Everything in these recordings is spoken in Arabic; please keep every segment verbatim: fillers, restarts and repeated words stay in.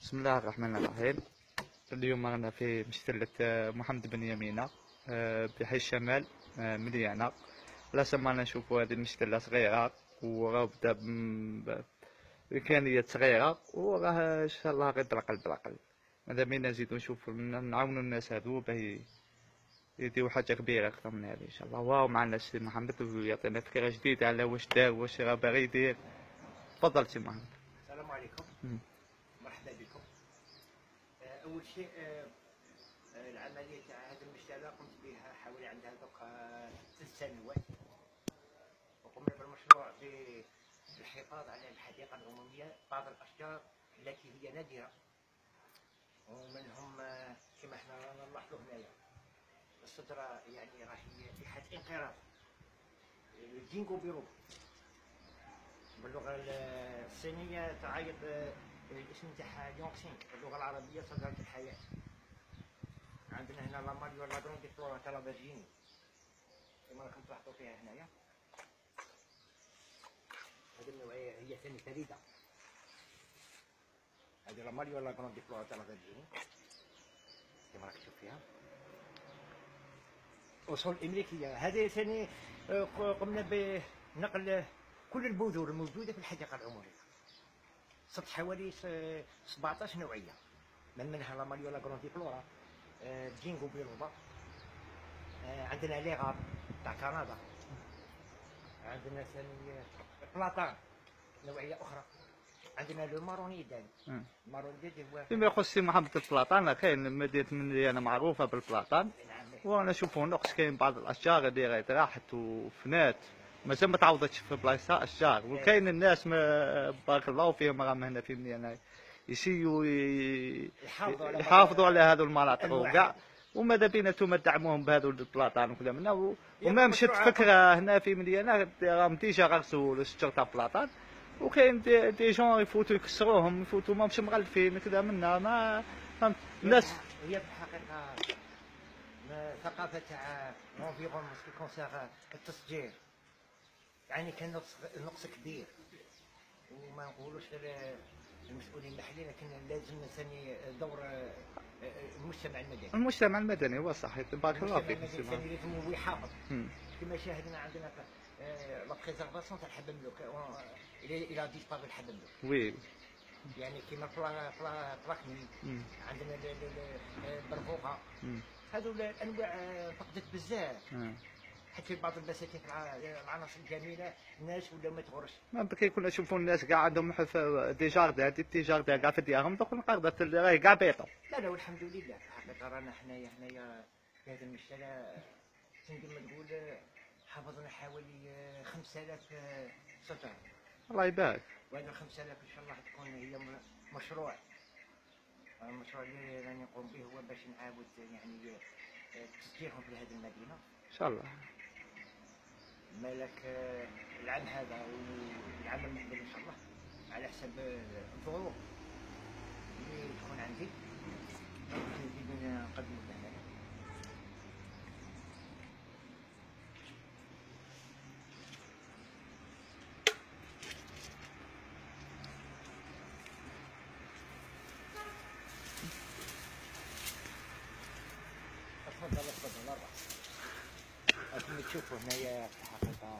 بسم الله الرحمن الرحيم. اليوم رانا في مشتلة محمد بن يمينة بحي الشمال مليانة. لازم رانا نشوفوا هذه المشتلة صغيرة وراه بدا بإمكانيات صغيرة وراه إن شاء الله غير برقل برقل. ماذا بينا نزيدو نشوفوا نعاونوا الناس هادو باه يديروا حاجة كبيرة أكثر من هذه إن شاء الله. واو معنا السي محمد ويعطينا فكرة جديدة على واش دار واش راه باغي يدير. تفضل سي محمد. السلام عليكم. مم. مرحبا بكم. اول شيء العمليه تاع هذه المشتله قمت بها حوالي عندها دوك ثلاث سنوات، وقمنا بالمشروع بالحفاظ على الحديقه العموميه، بعض الاشجار التي هي نادره ومنهم كما احنا رانا نلاحظوا هنايا الشجره يعني راهي في حاله انقراض. الجينكو بيرو باللغه الصينيه تعايد الاسم تاعها يونغسين، باللغه العربيه شجره الحياه. عندنا هنا لاماليو لاغرون دي فلورا تالافاجيني كما راكم تلاحظوا فيها هنايا. هذه النوعيه هي ثاني فريده، هذه لاماليو لاغرون دي فلورا تالافاجيني كما راك تشوف فيها. اصول امريكيه. هذه ثاني قمنا بنقل كل البذور الموجوده في الحديقه العموميه، صرت حوالي سبعطاش نوعيه، من منها لاماليو لاغرون دي فلورا، جينكو بيلوبا، عندنا ليغار تاع كندا، عندنا ثاني بلاطان نوعيه اخرى، عندنا لو مارونيدان. المارونيدان هو فيما يخص سي محمد البلاطان، كاين مدينة مليانة معروفة بالبلاطان، وانا نشوفوا نقص كاين بعض الاشجار اللي غير راحت وفنات مازال ما تعوضتش في بلايصة اشجار، وكاين الناس ما بارك الله فيهم راهم هنا في مليانة يسيو يحافظوا على هذو المناطق وكاع، وماذا بينا نتوما تدعموهم بهذو البلاطان وكذا منا. وما مشات فكرة هنا في مليانة راهم ديجا غرسوا الشجر تاع البلاطان، وكاين دي, دي جون يفوتوا يكسروهم، يفوتوا ما مش مغلفين كذا منا ما فهمت الناس. هي في الحقيقة ثقافة تاع لونفيرونمون سكي كونسيغ التشجير، يعني كان نقص نقص كبير، وما نقولوش غير المسؤولين المحليين، لكن لازم ثاني دور المجتمع المدني. المجتمع المدني هو صحيح، بارك الله فيك. المجتمع المدني لازم هو يحافظ كما شاهدنا عندنا لا بريزيرفاسيون تاع الحب الملوك الى ديسبار الحب الملوك. وي يعني كيما بلا بلا بلاكني، عندنا البرفوقه، هذو الانواع فقدت بزاف. حتى في بعض البساتين العناصر الجميله الناس ولاو ما تغرش. ما كيكون نشوفوا الناس كاع عندهم دي جاردان دي جاردان كاع في ديارهم، دوك القرضات راهي كاع بيضه. لا لا والحمد لله، الحقيقه رانا حنايا حنايا في هذه المشكله كما تقول حافظنا حوالي خمسة آلاف شجره. الله يبارك. وهذا خمسة آلاف ان شاء الله تكون هي مشروع المشروع اللي راني نقوم به هو باش نعاود يعني تسجيلهم في هذه المدينه ان شاء الله. مالك العام هذا والعام المقبل ان شاء الله على حسب الظروف اللي تكون عندي نزيد نقدم لها. تفضل تفضل اربع. راكم تشوفوا هنايا في الحقيقة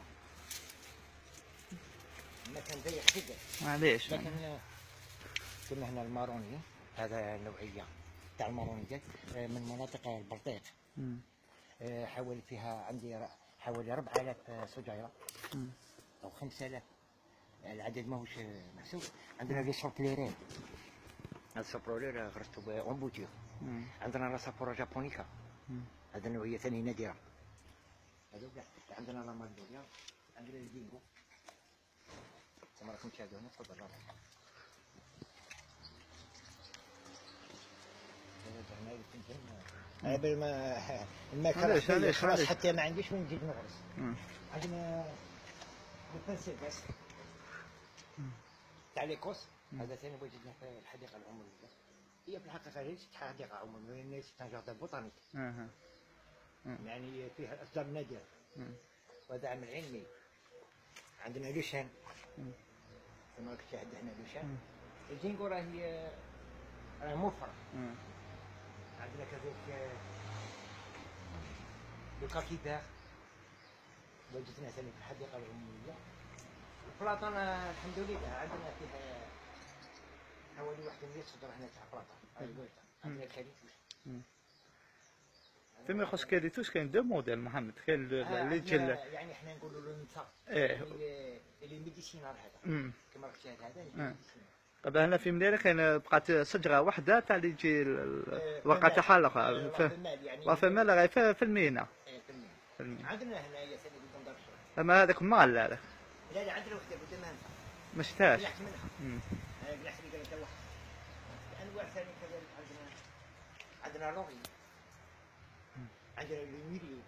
المكان ضيق جدا معليش، لكن كنا هنا الماروني، هذا نوعية تاع المارونيات من مناطق البلطيق، حوالي فيها عندي حوالي أربعة آلاف شجيرة أو خمسة آلاف، العدد ماهوش محسوب. عندنا لي سوربليرين، هذا السوربلير غرستو بأمبوتير. عندنا لا سابورا جابونيكا، هذا نوعية ثانية نادرة. هذا عندنا لا مالدوريا، عندنا الجينكو كما راكم تشاهدوا هنا. تفضل راه هنا قبل ما الماء خلاص حتى ما عنديش وين نزيد نغرس. عندنا البنسيلفاس تاع ليكوس، هذا ثاني وجدناه في الحديقه العموميه. هي في الحقيقه ليست حديقه عموميه، ليست جاردن بوتانيك، يعني فيها الاشجار النادره وهذا عمل علمي. عندنا لوشان كما راك تشاهد هنا لوشان. الجينكو راهي راه موفر. مم. عندنا كذلك لو كاكيبار وجدنا ثاني في الحديقه العموميه. البلاطون الحمد لله عندنا فيها حوالي واحد مية صدر هنا تاع بلاطون. عندنا كاليتوس. فيما يخص كاليتوس كاين دو موديل محمد، كاين اللي يجي يعني احنا نقولوا له النتا ايه اللي ميديسينال هذا كما قلت هذا. طبعا هنا في مدينة كاين بقات شجرة واحدة تاع اللي يجي الورقة تاعها الاخرى وفمال غير في المينا. في المينا عندنا هنايا ثاني بدون دار الشرب. اما هذاك مال هذاك. لا لا عندنا وحده قدامها انت. ما شفتهاش. قلعت منها. انا قلعت لي قالت الله. انواع ثانيه كذلك عندنا عندنا لوري. عندنا الميريو.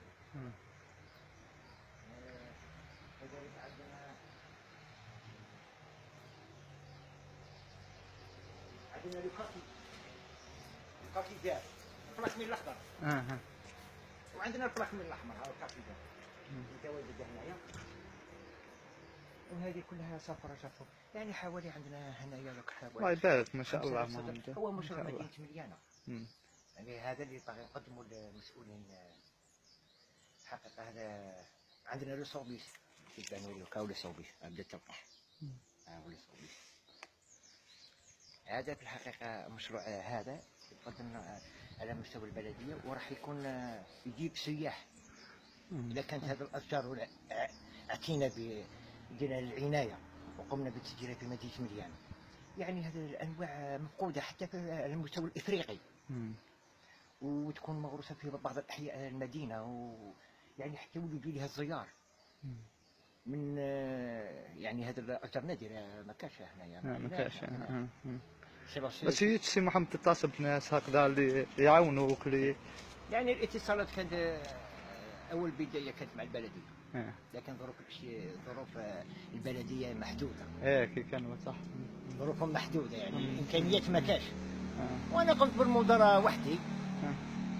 كذلك عندنا عندنا الكاكي الكاكي دار الفلاكمين الاخضر. اها وعندنا الفلاكمين الاحمر هذا الكاكي دار متواجد هنايا. وهذه كلها صفرة صفر يعني حوالي عندنا هنايا لك حوالي الله يبارك ما شاء الله محمد. هو مشروع مدينة مليانة. يعني هذا اللي باغي نقدموا للمسؤولين حقيقة. هذا عندنا لو صوبيس كيبانوا لك هاو لو صوبيس بدات تلقح. ها هو لو صوبيس. هذا في الحقيقة مشروع هذا يقدم على مستوى البلدية وراح يكون يجيب سياح. إذا كانت هذه الأشجار اعتينا بدينا العناية وقمنا بالتسجيل في مدينة مليانة. يعني هذه الأنواع مفقودة حتى على المستوى الإفريقي. وتكون مغروسة في بعض الأحياء المدينة ويعني حتى يولدوا لها الزيار. من يعني هذا الأشجار نادرة ما كاش هنايا. ما كاش. بس هي سي محمد تتصل بناس هكذا اللي يعاونوك اللي يعني الاتصالات كانت أول بداية كانت مع البلدية. اه. لكن ظروف ظروف البلدية محدودة. ايه كي كانوا صح. ظروفهم محدودة يعني الإمكانيات ما كاش. اه. وأنا قمت بالمبادرة وحدي. اه.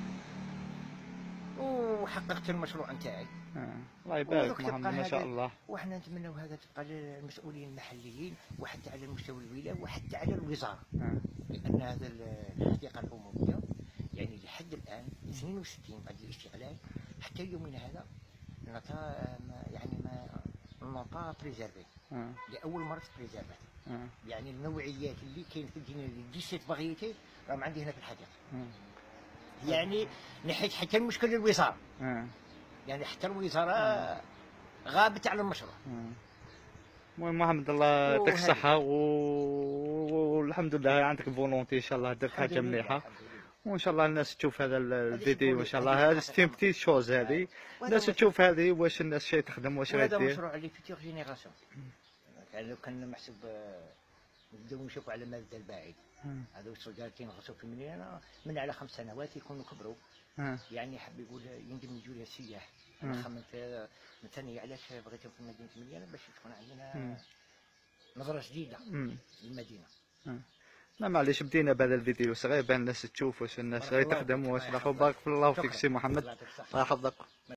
وحققت المشروع نتاعي. اه. الله يبارك محمد ما شاء الله. وحنا نتمنوا هذا تبقى للمسؤولين المحليين وحتى على مستوى الولاية وحتى على الوزارة. اه. لأن هذا الحديقة العمومية يعني لحد الآن اثنين وستين بعد الاستغلال حتى يومنا هذا نعطى يعني ما نعطى بريزيرفي. اه. لأول مرة بريزيرفي. اه. يعني النوعيات اللي كاين في الدنيا اللي ديسيت فاريتي راهم عندي هنا في الحديقة. اه. يعني نحيت حتى المشكل للوزارة. اه. يعني حتى الوزارة اه. غابت على المشروع. المهم محمد الله يعطيك الصحة والحمد لله عندك فولونتي ان شاء الله درت حاجة مليحة. وان شاء الله الناس تشوف هذا الفيديو ان شااء الله. هذا ستين بتي شوز هذه الناس تشوف هذه واش الناس شي تخدم واش غادير. هذا مشروع لي فيتور جينيراسيون. يعني لو كان محسوب نبداو نشوفوا على المدى البعيد. هذو الصغار تينغصوا في المدينة من على خمس سنوات يكونوا كبروا. يعني حاب يقول يندم يجوا لها السياح. انا خممت مثلا علاش بغيتهم في مدينة مليانة باش تكون عندنا نظرة جديدة للمدينة. لا معليش بدينا بهذا الفيديو صغير بان الناس تشوف واش الناس غير تخدم واش. بارك الله فيك سي محمد الله يحفظك.